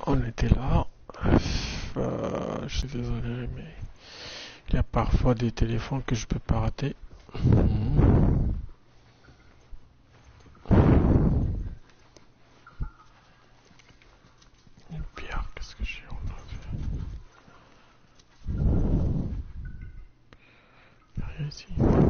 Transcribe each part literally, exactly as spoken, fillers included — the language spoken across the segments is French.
on était là. Euh, je suis désolé, mais il y a parfois des téléphones que je peux pas rater. Mmh. Une pierre, qu'est-ce que j'ai en a rien ici.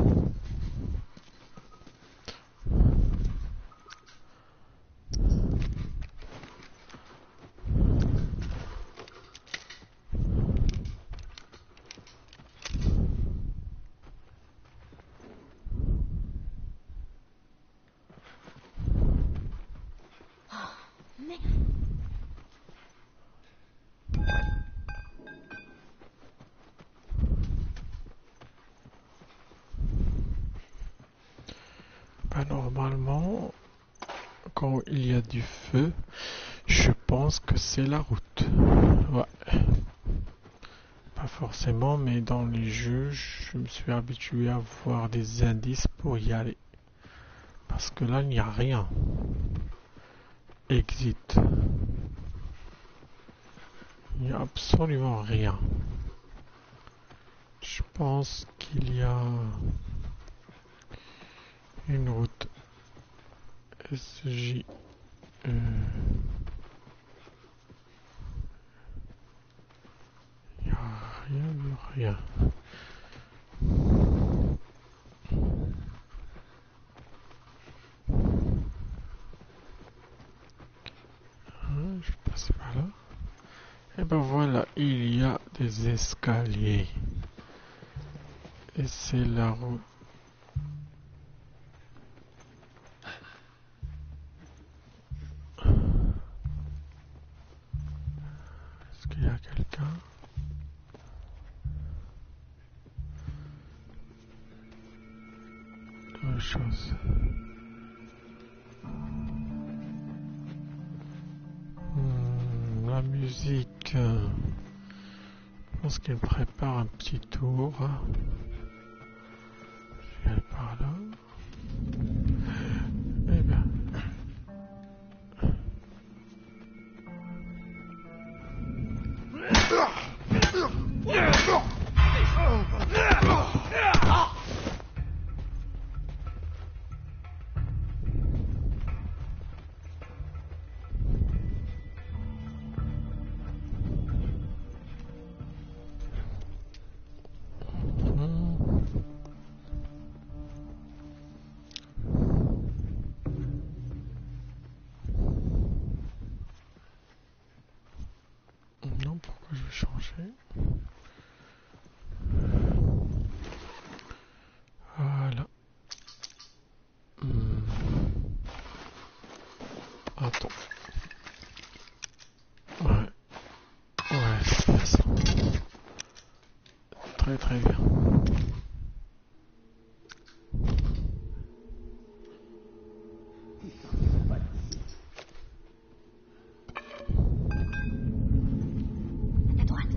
Bah, normalement, quand il y a du feu, je pense que c'est la route. Ouais. Pas forcément, mais dans les jeux, je me suis habitué à voir des indices pour y aller. Parce que là, il n'y a rien. Exit. Il n'y a absolument rien. Je pense qu'il y a une route S J. Euh, il n'y a rien de rien. Hein, je passe par là. Et ben voilà, il y a des escaliers. Et c'est la route. Est-ce qu'il y a quelqu'un? Autre chose. Hmm, la musique. Euh, je pense qu'il prépare un petit tour. Je vais aller par là. Eh bien. Non, pourquoi je vais changer? Voilà. Hmm. Attends. Ouais. Ouais, c'est bien ça. Très très bien. À droite.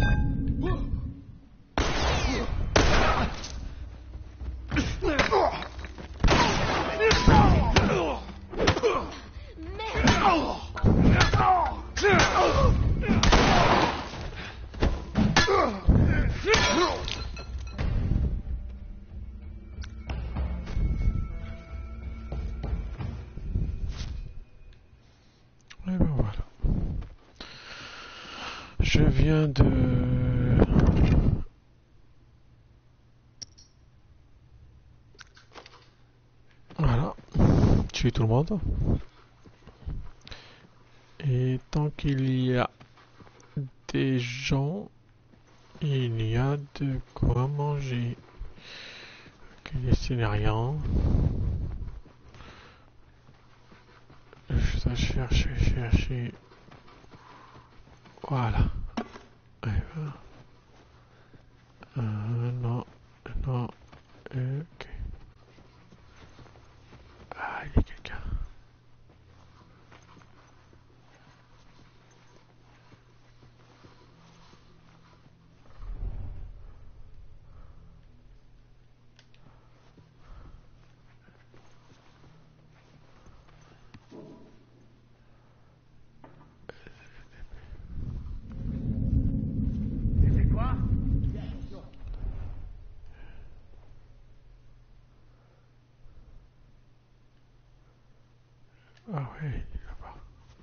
Et ben voilà. Je viens de... Voilà. Tuer tout le monde. Et tant qu'il y a des gens, il y a de quoi manger. Ok, ici il n'y a rien. Je dois chercher, chercher. Voilà. Et voilà. Euh, non, non. Ok. Ah, il y a quelqu'un. ouais, là-bas.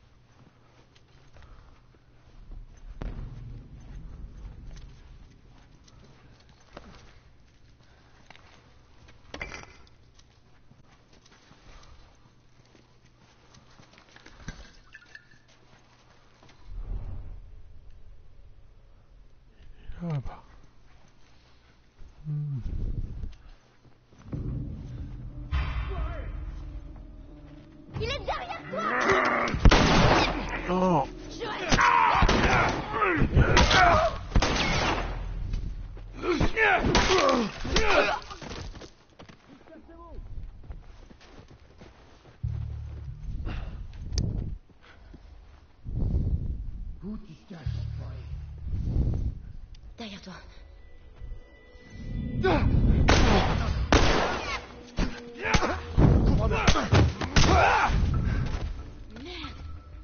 Là-bas. Hmm. Il est derrière toi. Oh. Où tu te caches, enfoiré? Derrière toi. Couvre-moi. Merde.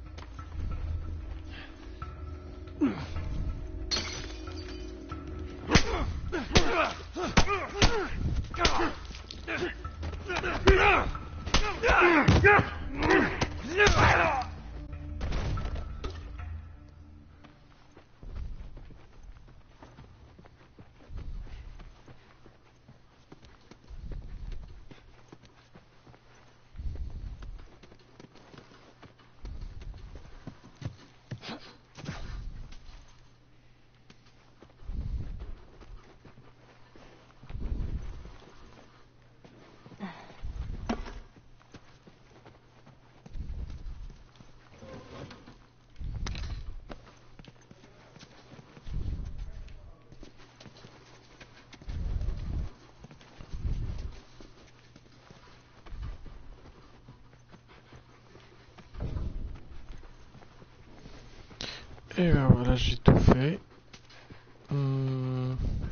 Et ben voilà, j'ai tout fait. Hum.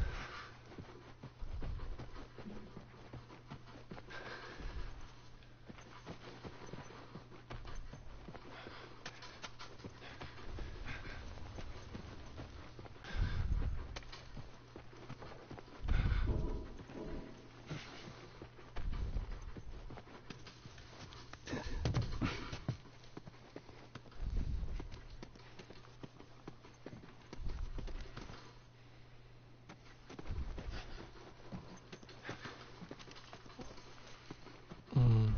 Hum.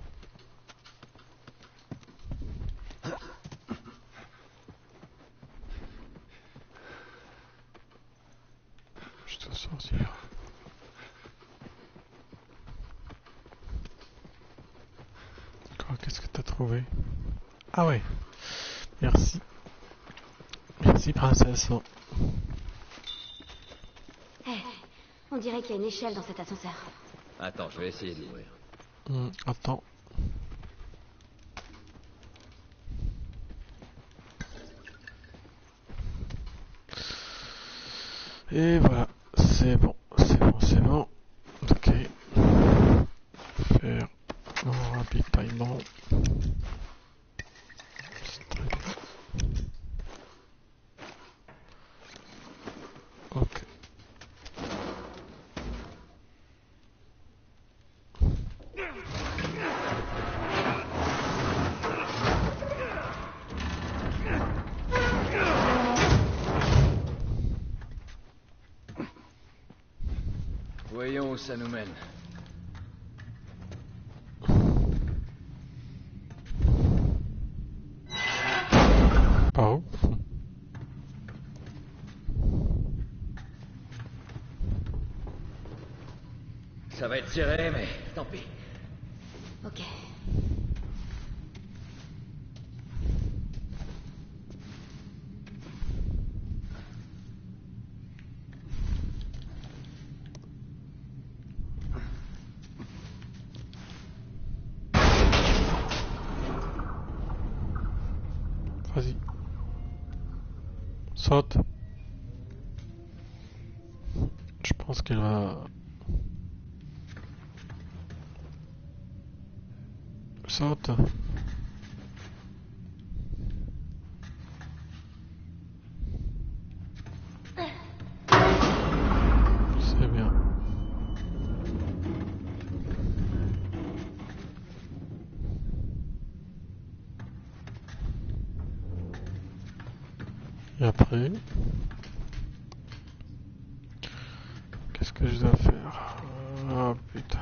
Je dois sortir. Quoi, qu'est-ce que t'as trouvé? Ah ouais. Merci. Merci princesse. Hé, on dirait qu'il y a une échelle dans cet ascenseur. Attends, je vais essayer de l'ouvrir. Hum, attends. Et voilà, c'est bon, c'est bon, c'est bon. Ok. Faire un ravitaillement. C'est très bien. Ok. Voyons où ça nous mène. Par où? Ça va être serré, mais tant pis. Ok. Vas-y. Saute. Je pense qu'elle va... Saute. C'est bien. Et après, qu'est-ce que je dois faire? Oh putain.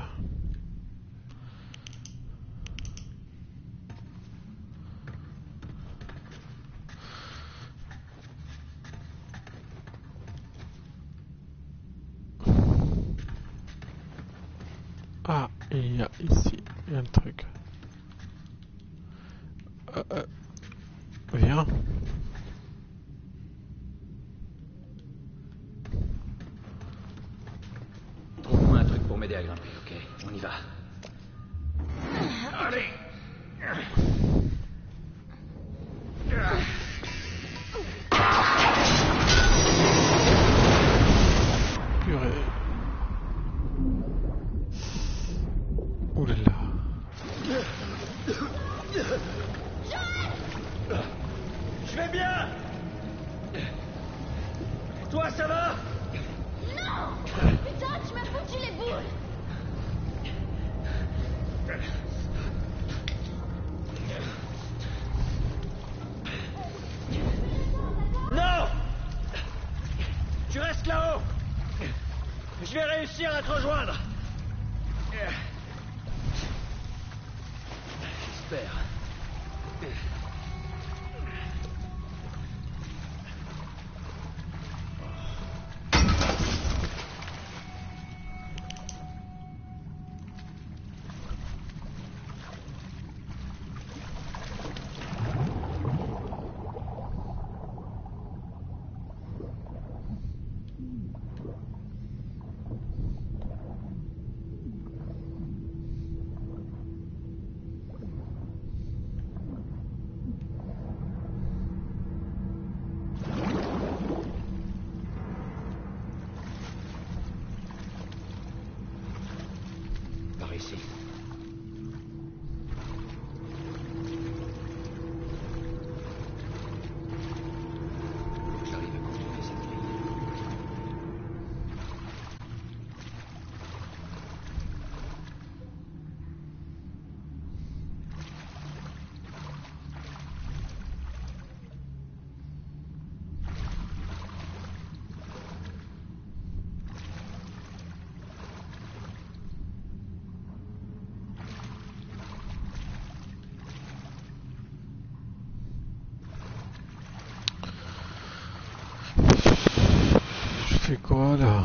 Ah, il y a ici, il y a un truc. Euh, euh, viens. Trouve-moi un truc pour m'aider à grimper, ok? On y va. Allez! Purée. Ouh là là. Je vais bien! Toi, ça va? Non! Putain, tu m'as foutu les boules! Non! Tu restes là-haut! Je vais réussir à te rejoindre! J'espère. Par ici. J'arrive à contourner cette grille. Je fais quoi là?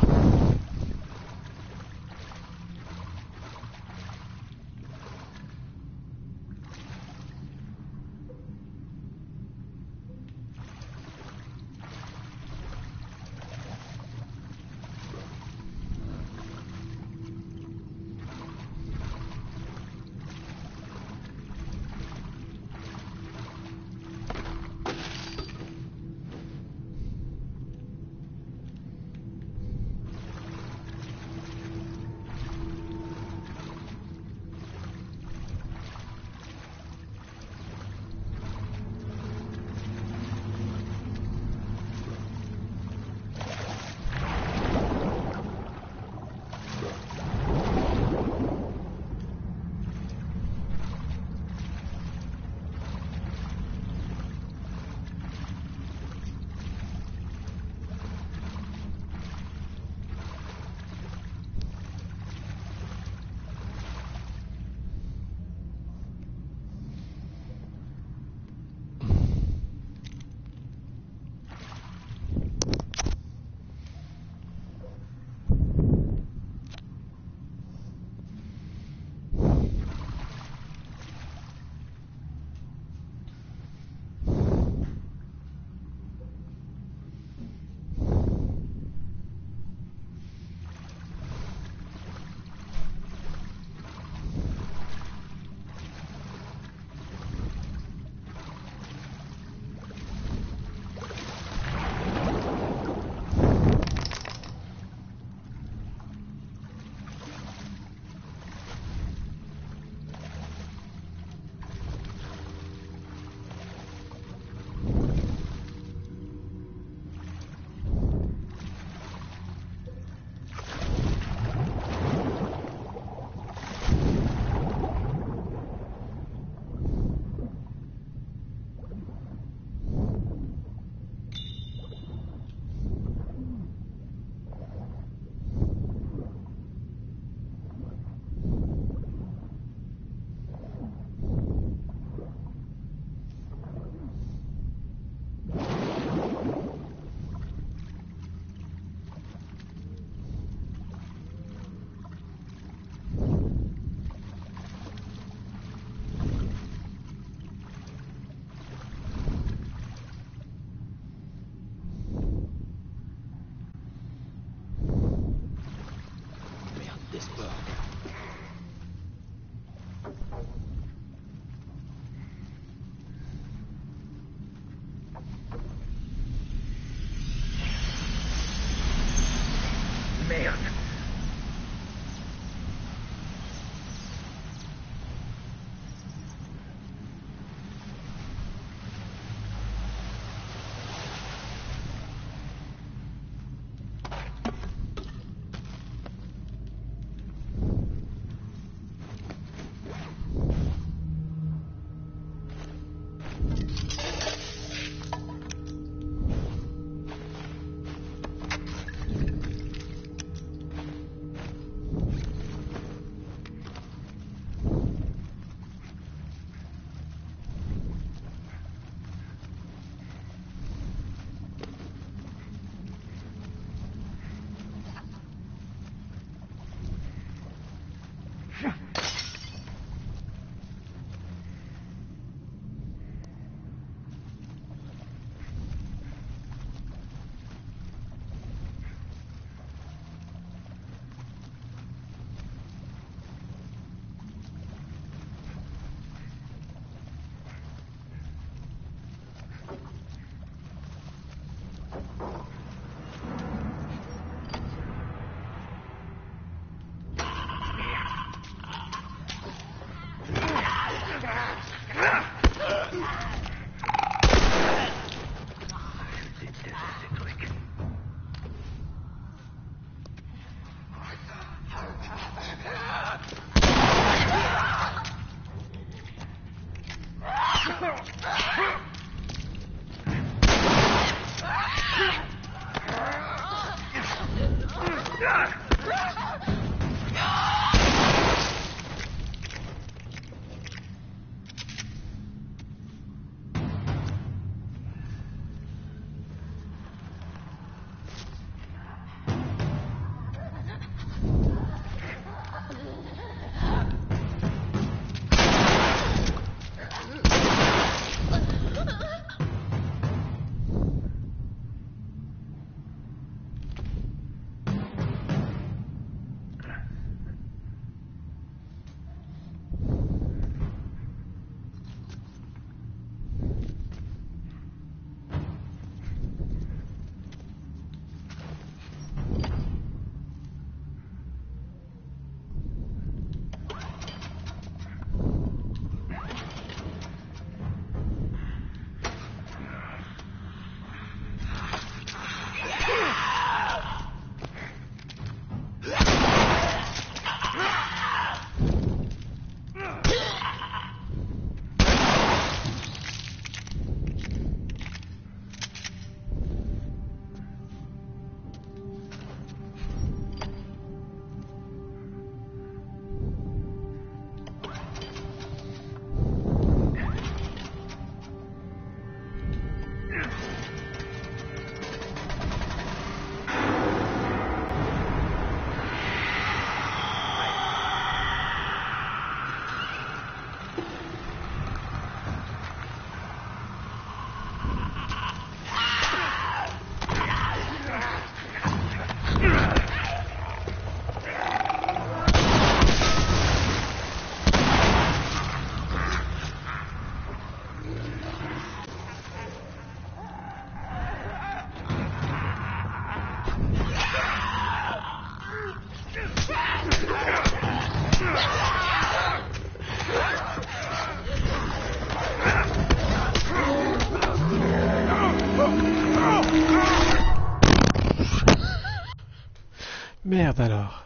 Merde alors.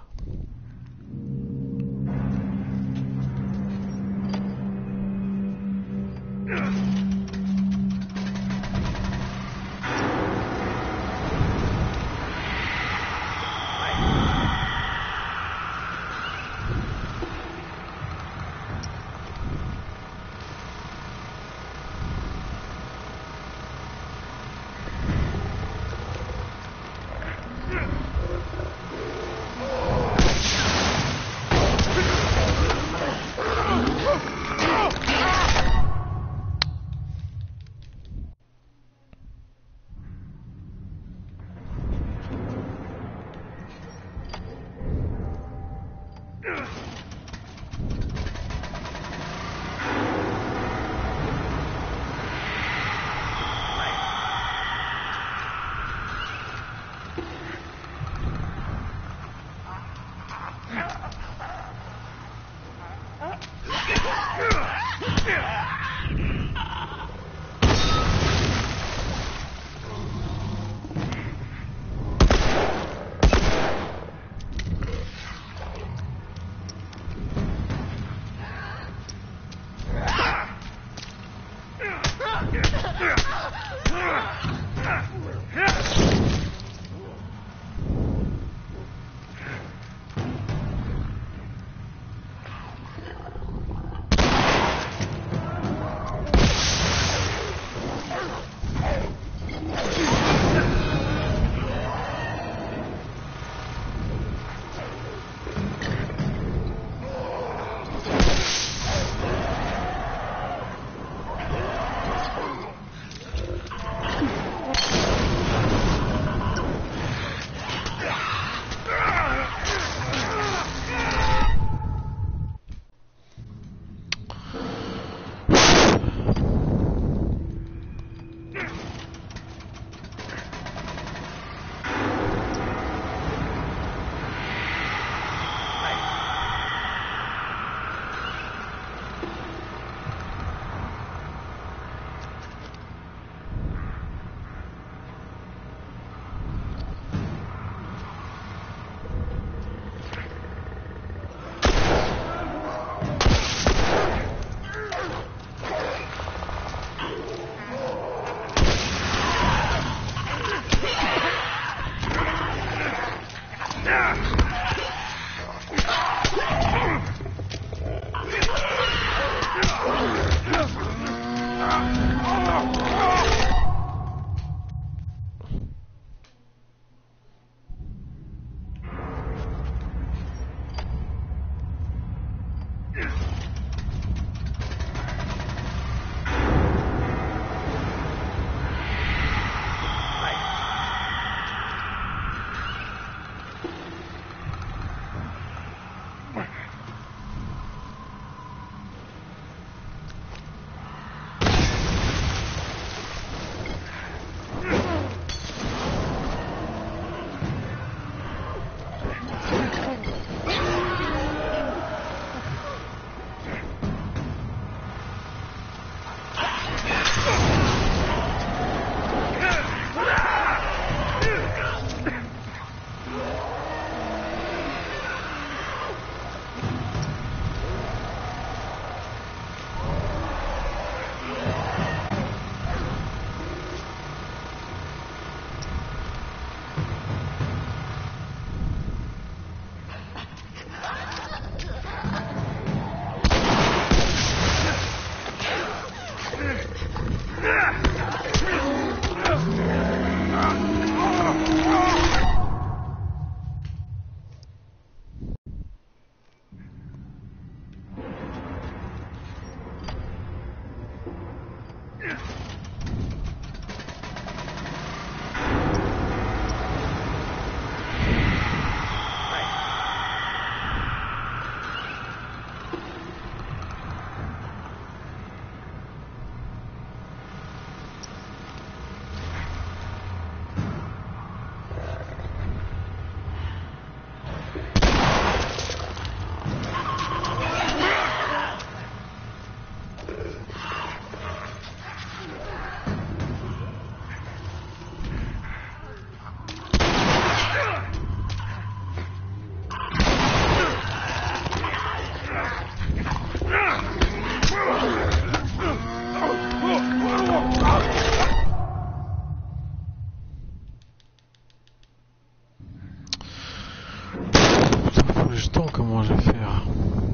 comment je vais faire.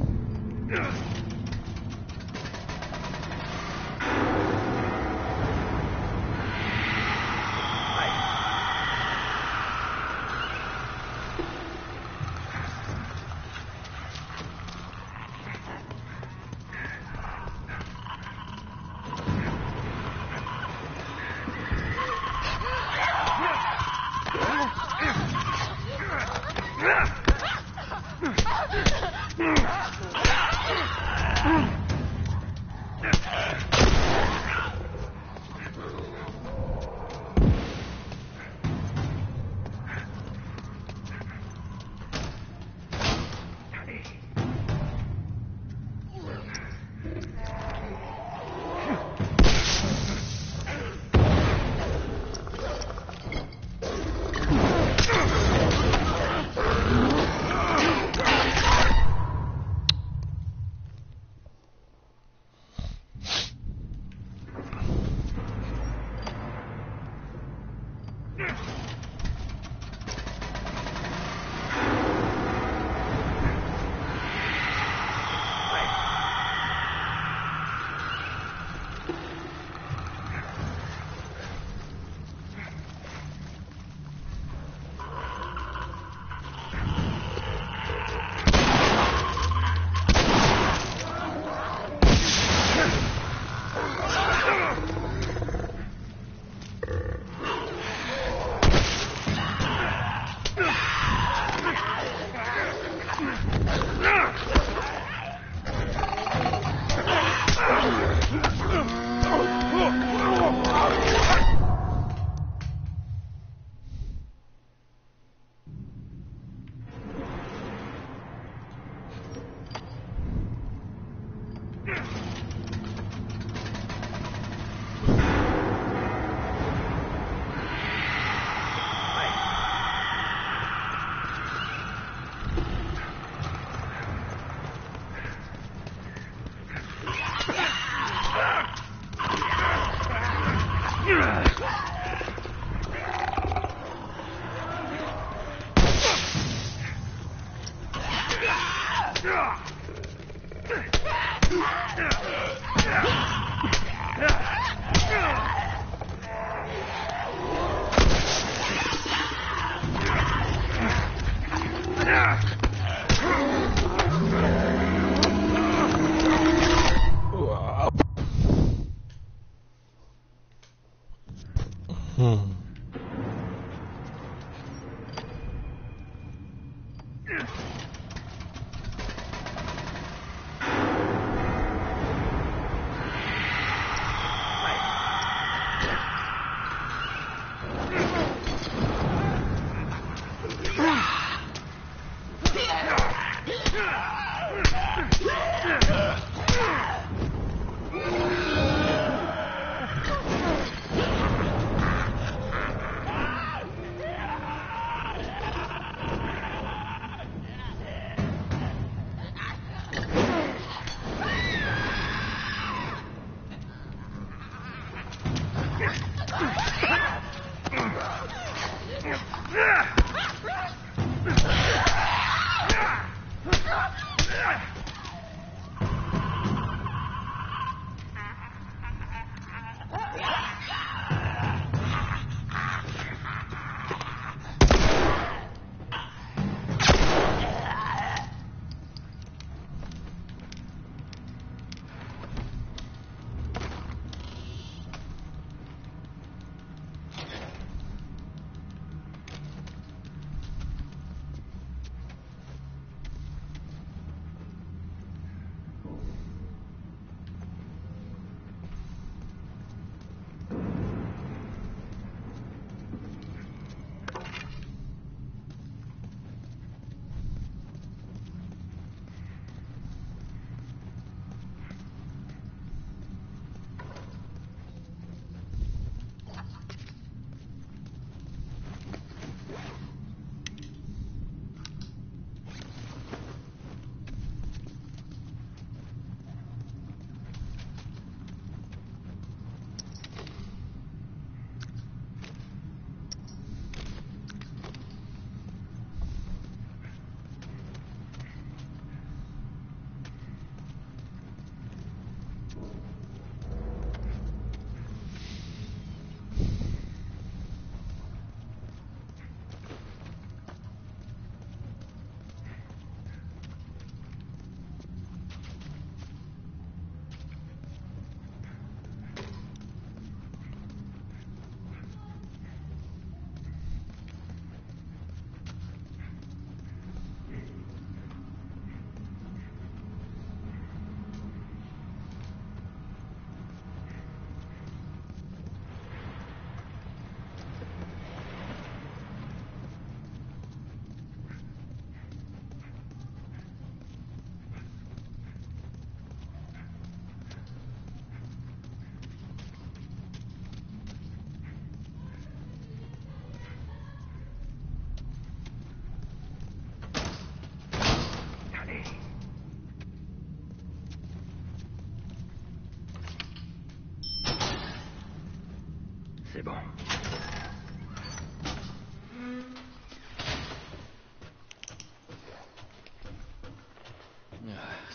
Hmm.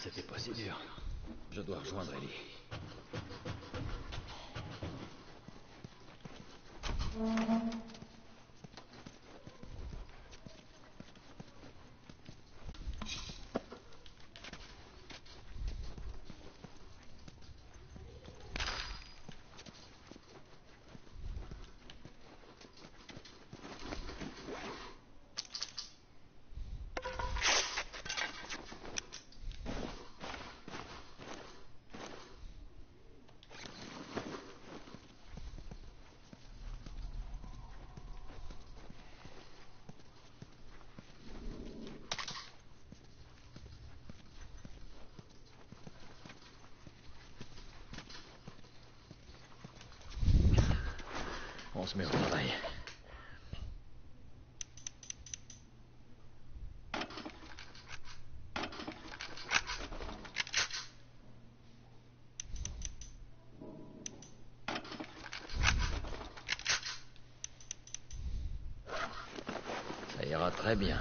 c'était pas si dur. Je dois rejoindre Ellie. On se met au travail. Ça ira très bien.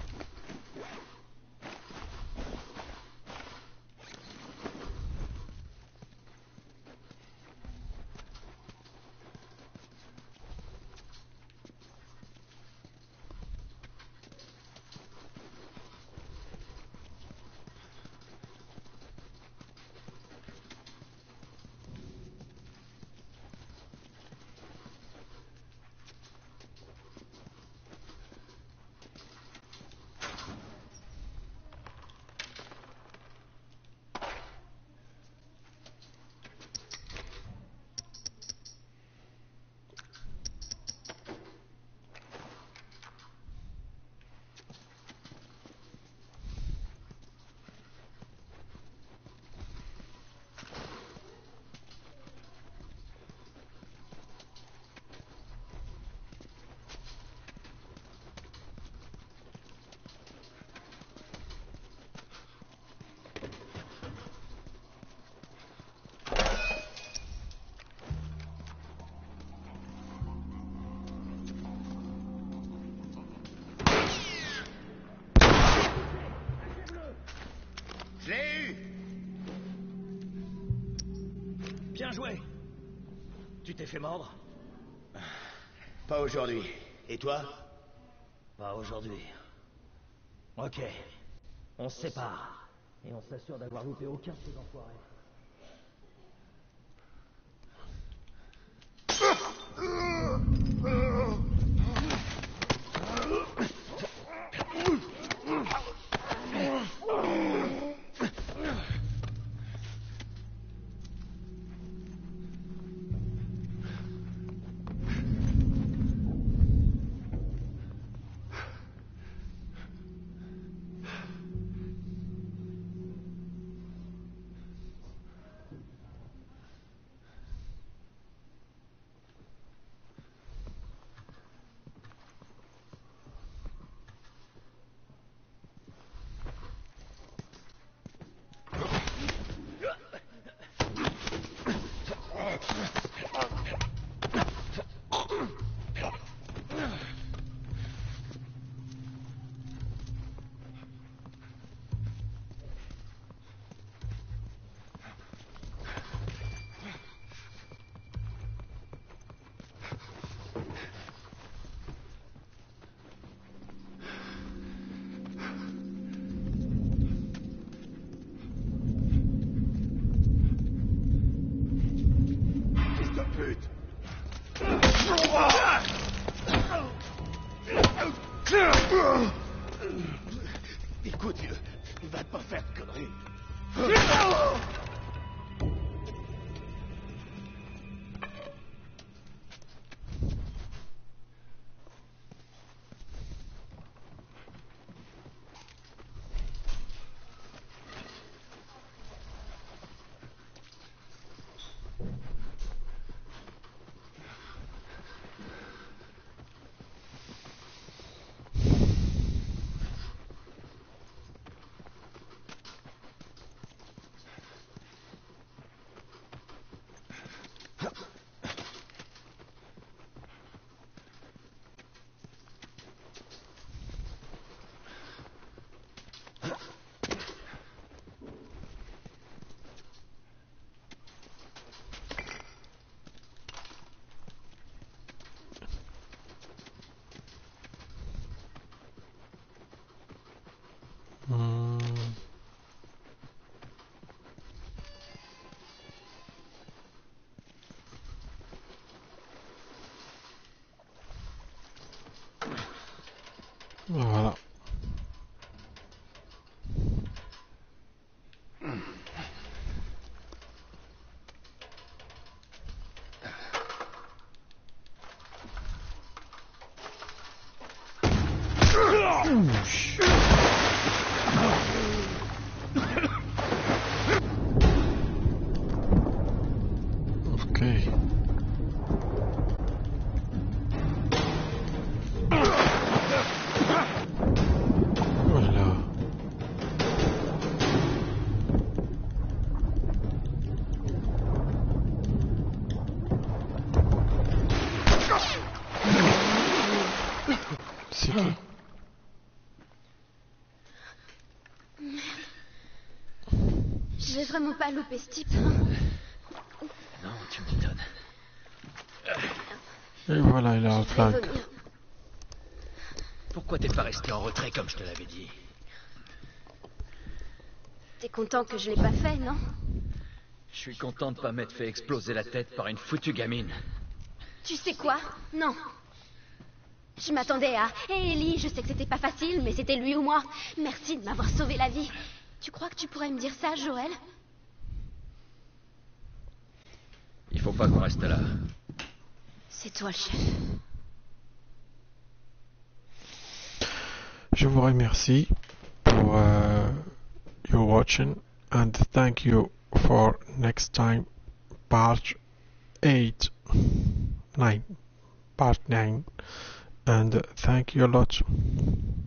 Je l'ai eu! Bien joué! Tu t'es fait mordre? Pas aujourd'hui. Et toi? Pas aujourd'hui. Ok. On se sépare. Et on s'assure d'avoir loupé aucun de ces enfoirés. Écoute, vieux, va pas faire de conneries. Voilà. Ok. Voilà. C'est tout. Je vais vraiment pas louper ce type. Non, tu m'étonnes. Et voilà, il a un Je vais flingue. vomir. Pourquoi t'es pas resté en retrait comme je te l'avais dit? T'es content que je l'ai pas fait, non? Je suis content de pas m'être fait exploser la tête par une foutue gamine. Tu sais quoi? Non. Je m'attendais à... Hé Ellie, je sais que c'était pas facile, mais c'était lui ou moi. Merci de m'avoir sauvé la vie. Tu crois que tu pourrais me dire ça, Joël? Il faut pas qu'on reste là. C'est toi le chef. Je vous remercie pour uh, your watching and thank you for next time part eight, nine, part nine, and thank you a lot.